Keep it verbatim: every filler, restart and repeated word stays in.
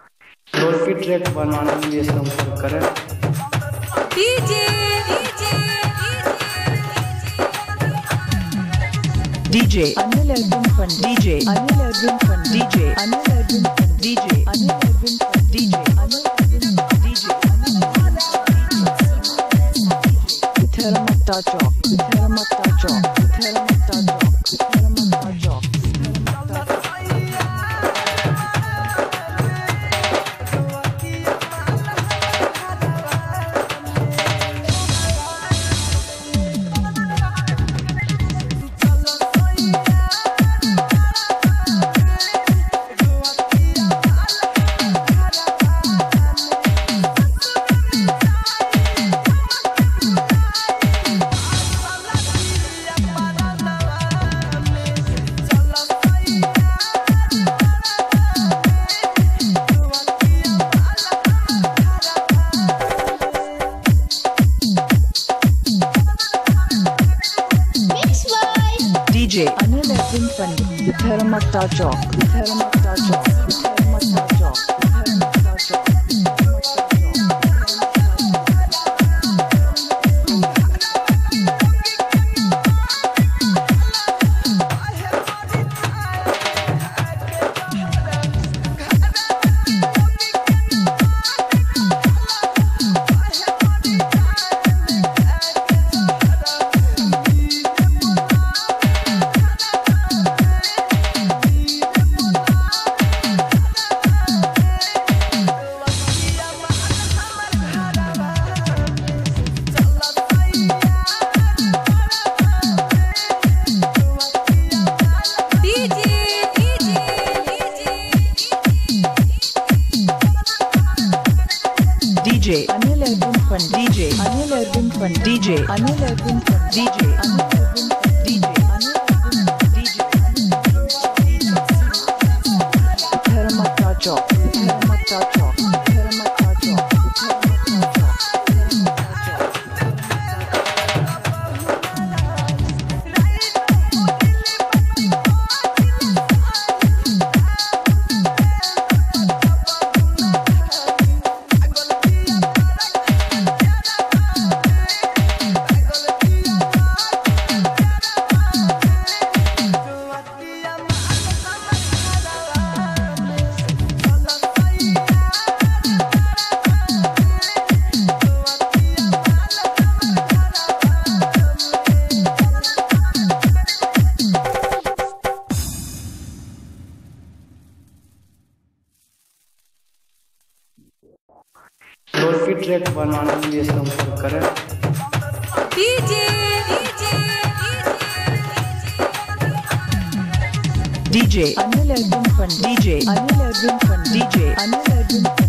Lofi track बनवाने के लिए संपर्क करें। DJ DJ Anil Arjun fun DJ Anil Arjun fun DJ Anil Arjun fun DJ Anil Arjun fun DJ Anil Arjun DJ Tharmata चौक थर्मता चौक थर्मता चौक थर्मता चौक डीजे अनिल अर्जुन फन धर्मता चौक धर्मता चौक धर्मता चौक धर्मता चौक DJ Anil Arjun fun DJ Anil Arjun fun DJ Anil Arjun fun DJ Anil Arjun fun DJ Anil Arjun DJ Dharmata चौक धर्मता चौक धर्मता चौक धर्मता चौक लोफी ट्रैक बनवाने के लिए संपर्क करें। DJ DJ Anil Arjun fun DJ Anil Arjun fun DJ Anil Arjun